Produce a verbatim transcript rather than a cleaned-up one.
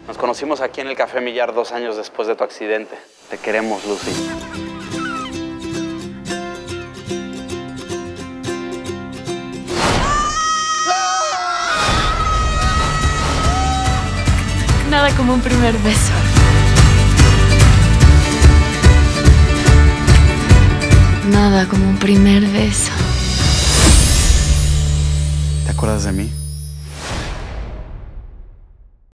Nos conocimos aquí en el Café Millar dos años después de tu accidente. Te queremos, Lucy. Nada como un primer beso. Nada como un primer beso. ¿Te acuerdas de mí?